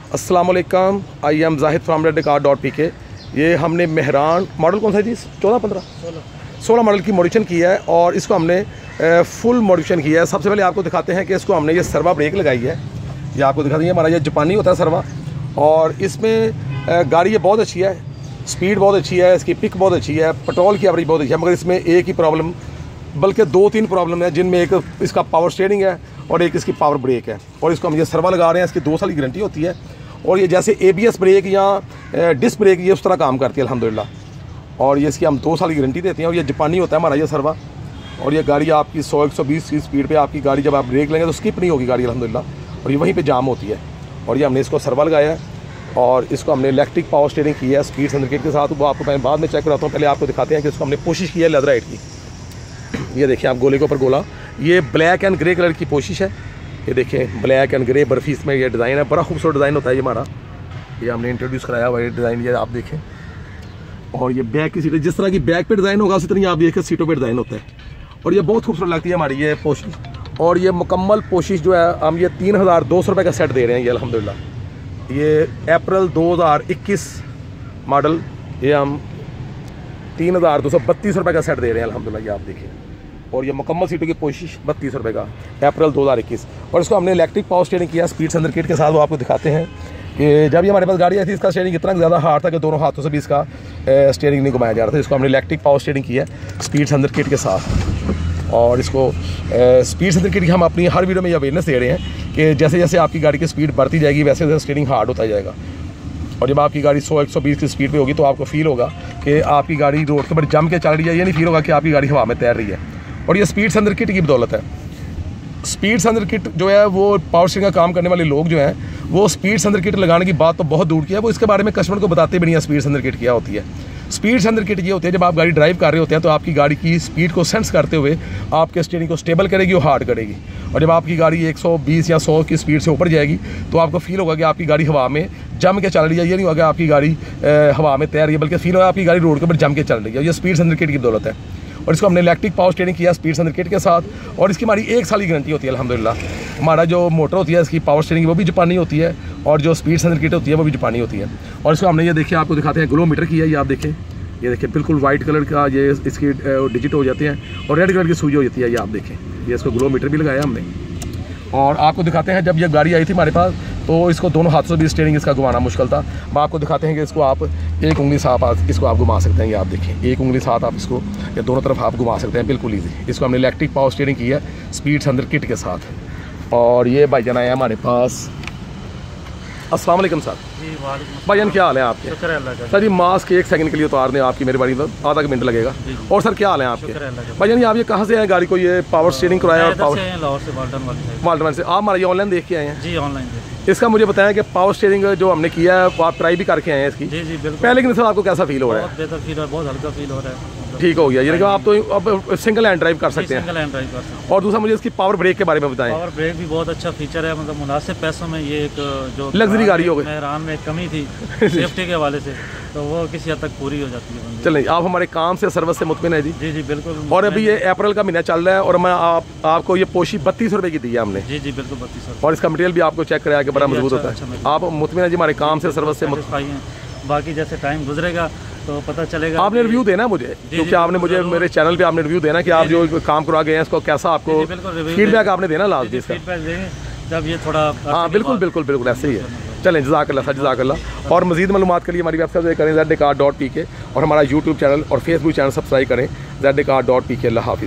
अस्सलामुअलैकुम, I am Zahid from redcar.pk। ये हमने मेहरान मॉडल कौन सा है जी? 16 मॉडल की मॉडिफिकेशन की है और इसको हमने फुल मॉडिफिकेशन किया है। सबसे पहले आपको दिखाते हैं कि इसको हमने ये सर्वा ब्रेक लगाई है। ये आपको दिखा देंगे, हमारा ये जापानी होता है सर्वा, और इसमें गाड़ी ये बहुत अच्छी है, स्पीड बहुत अच्छी है, इसकी पिक बहुत अच्छी है, पेट्रोल की एवरेज बहुत अच्छी है। मगर इसमें एक ही प्रॉब्लम, बल्कि 2-3 प्रॉब्लम है, जिनमें एक इसका पावर स्टीयरिंग है और एक इसकी पावर ब्रेक है। और इसको हम ये सर्वा लगा रहे हैं, इसकी 2 साल की गारंटी होती है। और ये जैसे ABS ब्रेक या डिस्क ब्रेक ये उस तरह काम करती है अल्हम्दुलिल्लाह। और ये इसकी हम 2 साल की गारंटी देते हैं। और ये जापानी होता है हमारा ये सर्वा। और ये गाड़ी आपकी 100-120 की स्पीड पे आपकी गाड़ी जब आप ब्रेक लेंगे तो स्किप नहीं होगी गाड़ी अल्हम्दुलिल्लाह। और ये वहीं पे जाम होती है। और ये हमने इसको सर्वा लगाया है और इसको हमने इलेक्ट्रिक पावर स्टीयरिंग की है स्पीड सर्टिफिकेट के साथ। वो आपको मैं बाद में चेक कराता हूँ, पहले आपको दिखाते हैं कि इसको हमने कोशिश की है लेदराइट की। ये देखिए आप गोले के ऊपर गोला, ये ब्लैक एंड ग्रे कलर की कोशिश है। ये देखें ब्लैक एंड ग्रे बर्फी इसमें ये डिज़ाइन है, बड़ा खूबसूरत डिज़ाइन होता है ये हमारा। ये हमने इंट्रोड्यूस कराया हुआ ये डिज़ाइन, ये आप देखें। और ये बैक की सीटें, जिस तरह की बैक पे डिज़ाइन होगा उसी तरह आप देखें सीटों पे डिज़ाइन होता है। और ये बहुत खूबसूरत लगती है हमारी ये पोशिश। और ये मुकम्मल पोशिश जो है हम ये 3200 रुपये का सेट दे रहे हैं ये अल्हम्दुलिल्लाह। ये अप्रैल 2021 मॉडल, ये हम 3232 रुपये का सेट दे रहे हैं अल्हम्दुलिल्लाह। ये आप देखिए। और ये मुकम्मल सीटों की कोशिश 32 रुपये का, अप्रैल 2021। और इसको हमने इलेक्ट्रिक पावर स्टीयरिंग किया स्पीड सेंसर किट के साथ। वो आपको दिखाते हैं कि जब ये हमारे पास गाड़ी आई थी इसका स्टीयरिंग इतना ज़्यादा हार्ड था कि दोनों हाथों से भी इसका स्टीयरिंग नहीं घुमाया जा रहा था। इसको हमने इलेक्ट्रिक पावर स्टीयरिंग की है स्पीड सेंसर किट के साथ। और इसको स्पीड सेंसर किट की हम अपनी हर वीडियो में ये अवेयरनेस दे रहे हैं कि जैसे जैसे आपकी गाड़ी की स्पीड बढ़ती जाएगी वैसे वैसे स्टीयरिंग हार्ड होता जाएगा। और जब आपकी गाड़ी 100-120 की स्पीड पे होगी तो आपको फील होगा कि आपकी गाड़ी रोड के ऊपर जम के चल रही है, ये नहीं फील होगा कि आपकी गाड़ी हवा में तैर रही है। और ये स्पीड सेंसर किट की बदौलत है। स्पीड सेंसर किट जो है वो पावर स्टीयरिंग का काम करने वाले लोग जो हैं वो स्पीड सेंसर किट लगाने की बात तो बहुत दूर की है, वो इसके बारे में कस्टमर को बताते भी नहीं है स्पीड सेंसर किट क्या होती है। स्पीड सेंसर किट ये होती है जब आप गाड़ी ड्राइव कर रहे होते हैं तो आपकी गाड़ी की स्पीड को सेंस करते हुए आपके स्टीयरिंग को स्टेबल करेगी और हार्ड करेगी। और जब आपकी गाड़ी 120 या 100 की स्पीड से ऊपर जाएगी तो आपको फील होगा कि आपकी गाड़ी हवा में जम के चल रही है। ये नहीं होगा आपकी गाड़ी हवा में तैर रही है, बल्कि फील होगा आपकी गाड़ी रोड के ऊपर जम के चल रही है। ये स्पीड सेंसर किट की बदौलत है। और इसको हमने इलेक्ट्रिक पावर स्टीयरिंग किया स्पीड सेंसर किट के साथ। और इसकी हमारी 1 साल की गारंटी होती है अल्हम्दुलिल्लाह। हमारा जो मोटर होती है इसकी पावर स्टीयरिंग वो भी जापानी होती है और जो स्पीड सेंसर किट होती है वो भी जापानी होती है। और इसको हमने ये देखिए आपको दिखाते हैं ग्लो मीटर की है। ये आप देखें, ये देखिए बिल्कुल वाइट कलर का ये इसकी डिजिट हो जाते हैं और रेड कलर की सुई हो जाती है। ये आप देखें, ये इसको ग्लो मीटर भी लगाया हमने। और आपको दिखाते हैं जब ये गाड़ी आई थी हमारे पास तो इसको दोनों हाथों से भी स्टीयरिंग इसका घुमाना मुश्किल था। अब आपको दिखाते हैं कि इसको आप एक उंगली साथ इसको आप घुमा सकते हैं। ये आप देखें, एक उंगली साथ आप इसको या दोनों तरफ आप घुमा सकते हैं, बिल्कुल ईजी। इसको हमने इलेक्ट्रिक पावर स्टीयरिंग की है स्पीड सेंसर किट के साथ। और ये भाईजान आए हमारे पास। अस्सलाम वालेकुम सर। जी वालेकुम। भाईजान क्या हाल है आपके? शुक्र है अल्लाह का। सर जी मास्क 1 सेकंड के लिए उतार दें आपकी मेहरबानी, तो आधा मिनट लगेगा। और सर क्या हाल है आपके? भाईजान ये आप ये कहाँ से आए गाड़ी को ये पावर स्टीयरिंग कराया? और पावर लाहौर से वाल्टन से आप हमारा ये ऑनलाइन देख के आए हैं? जी ऑनलाइन। इसका मुझे बताया कि पावर स्टीयरिंग जो हमने किया है वो आप ट्राई भी करके आए हैं इसकी? जी जी बिल्कुल। पहले कि सर आपको कैसा फील हो रहा है? बहुत बेहतर फील हो रहा है, बहुत हल्का फील हो रहा है। ठीक हो गया, यानी कि आप तो अब सिंगल हैंड ड्राइव कर सकते हैं। सिंगल हैंड ड्राइव कर सकते हैं। और दूसरा मुझे इसकी पावर ब्रेक के बारे में बताएं। पावर ब्रेक भी बहुत अच्छा फीचर है, मतलब मुनासिब पैसों में ये एक जो लग्जरी गाड़ी हो गई। मेहरान में कमी थी सेफ्टी के हवाले से, तो वो किसी हद तक पूरी हो जाती है। चलें, आप हमारे काम से सर्विस से मुतमिन है जी? जी जी बिल्कुल। और अभी ये अप्रैल का महीना चल रहा है और मैं आपको ये पोशी 3200 रुपये की दी है हमने। जी जी बिल्कुल 3200। और इसका मटेरियल भी आपको चेक कराया कि बड़ा मजबूत होता है। आप मुतमिन है जी हमारे काम से सर्विस से? बाकी जैसे टाइम गुजरेगा तो पता चलेगा। आपने रिव्यू देना मुझे, क्योंकि आपने मुझे मेरे चैनल पे आपने रिव्यू देना कि आप जो काम करवा गए हैं इसको कैसा आपको फीडबैक आपने देना लास्ट इसका। फीडबैक देंगे जब ये थोड़ा। हाँ बिल्कुल बिल्कुल बिल्कुल ऐसे ही है। चलें, जज़ाकल्लाह सर, जज़ाकल्लाह। और मज़ीद मालूमात के लिए हमारी वेबसाइट विजिट करें redcar.pk और हमारा यूट्यूब चैनल और फेसबुक चैनल सब्सक्राइब करें redcar.pk। अल्लाह हाफ़िज़।